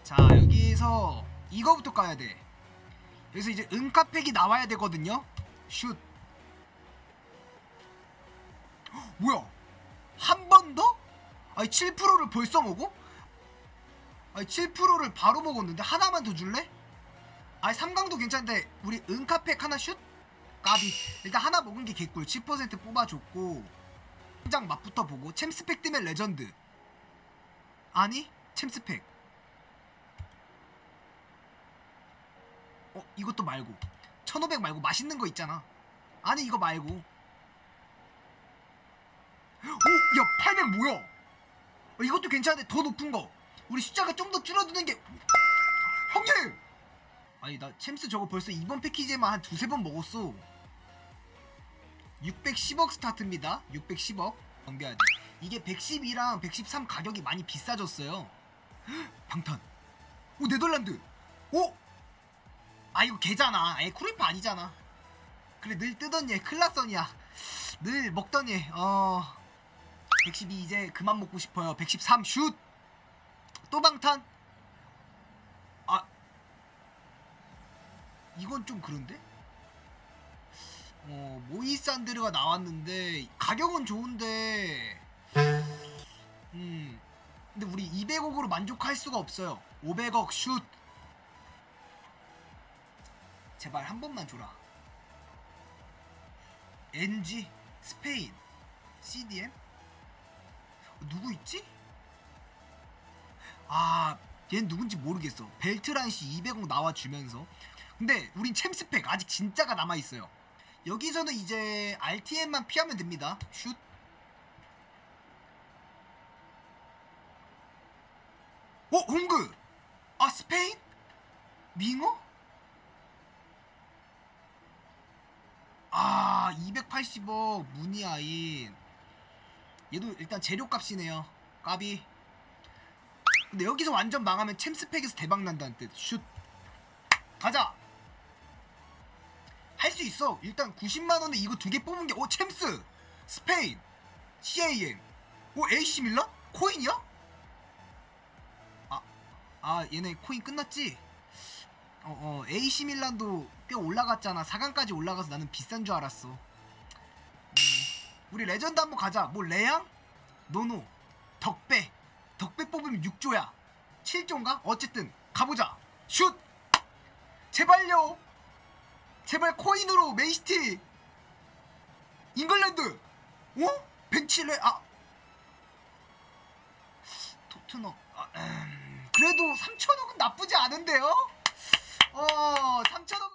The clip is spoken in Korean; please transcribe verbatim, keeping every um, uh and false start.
자, 여기서 이거부터 까야 돼. 여기서 이제 은카팩이 나와야 되거든요. 슛. 헉, 뭐야? 한 번 더? 아니 칠 퍼센트를 벌써 먹어? 아니 칠 퍼센트를 바로 먹었는데 하나만 더 줄래? 아니 삼강도 괜찮은데 우리 은카팩 하나 슛? 까비. 일단 하나 먹은 게 개꿀. 칠 퍼센트 뽑아줬고 현장 맛부터 보고. 챔스팩 뜨면 레전드. 아니 챔스팩. 어 이것도 말고 천오백 말고 맛있는 거 있잖아. 아니 이거 말고. 오! 야 팔백 뭐야? 어, 이것도 괜찮은데 더 높은 거. 우리 숫자가 좀 더 줄어드는 게. 형님! 아니 나 챔스 저거 벌써 이번 패키지에만 한 두세 번 먹었어. 육백십억 스타트입니다. 육백십억 넘겨야 돼. 이게 백십이랑 백십삼 가격이 많이 비싸졌어요. 방탄. 오 네덜란드. 오! 아 이거 걔잖아. 에 쿠리파 아니잖아. 그래 늘 뜨던 얘 클라선이야. 늘 먹던 얘. 어 백십이 이제 그만 먹고 싶어요. 백십삼 슛. 또 방탄. 아 이건 좀 그런데? 어 모이산드르가 나왔는데 가격은 좋은데 음 근데 우리 이백억으로 만족할 수가 없어요. 오백억 슛. 제발 한 번만 줘라. 엔지 스페인 씨디엠 누구 있지? 아 얜 누군지 모르겠어. 벨트란시 이백억 나와주면서. 근데 우린 챔스팩 아직 진짜가 남아있어요. 여기서는 이제 알티엠만 피하면 됩니다. 슛. 어? 홍그! 아 스페인? 밍어? 아 이백팔십억 무니아인. 얘도 일단 재료값이네요. 까비. 근데 여기서 완전 망하면 챔스팩에서 대박난다는 뜻. 슛. 가자. 할 수 있어. 일단 구십만원에 이거 두 개 뽑은 게. 오 챔스 스페인 씨에이엠. 오 에이씨 밀란? 코인이야? 아, 아 얘네 코인 끝났지? 어어 에이씨 밀란도 꽤 올라갔잖아. 사 강까지 올라가서 나는 비싼 줄 알았어. 음, 우리 레전드 한번 가자. 뭐 레양? 노노 덕배. 덕배 뽑으면 육 조야 칠 조인가? 어쨌든 가보자. 슛. 제발요. 제발 코인으로 맨시티. 잉글랜드. 어? 벤치레. 아 토트넘. 아, 음, 그래도 삼천억은 나쁘지 않은데요?